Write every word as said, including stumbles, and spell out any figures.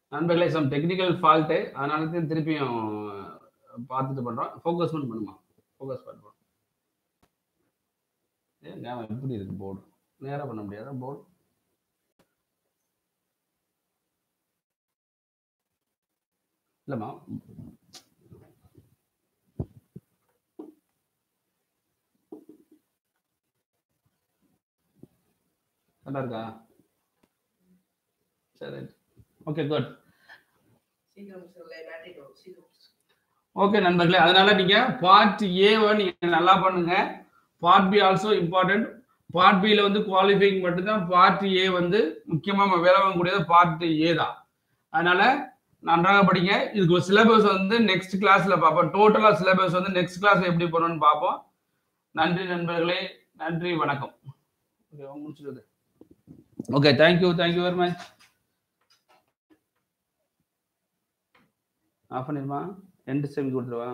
நண்பர்களே some technical fault, அதனால தான் திருப்பியும் பார்த்துட்டு பண்றோம். ஃபோக்கஸ் மட்டும் பண்ணுமா, ஃபோக்கஸ் பண்ணுறோம். ஏங்க எப்படி இருக்கு போர்டு? நேரா பண்ண முடியாதா போர்டு? இல்லைம்மா, கரெக்டாக இருக்கா? சரி, ஓகே, குட். ஓகே நண்பர்களே, அதனால நீங்க பார்ட் ஏவை நீங்க நல்லா பண்ணுங்க. Part B also important. Part பியில் வந்து குவாலிஃபைங் மட்டும்தான். பார்ட் ஏ வந்து முக்கியமாக வேலை வாங்கக்கூடியது பார்ட் ஏ தான். அதனால நன்றாக படிங்க. இதுக்கு சிலபஸ் வந்து நெக்ஸ்ட் கிளாஸ்ல பார்ப்போம். டோட்டலா சிலபஸ் வந்து நெக்ஸ்ட் கிளாஸ்ல எப்படி போறோம்னு பார்ப்போம். நன்றி நண்பர்களே, நன்றி, வணக்கம். முடிச்சிருது. Okay, thank you, thank you very much. Off பண்ணிருமா, எண்டு செமி கொடுத்துருவா.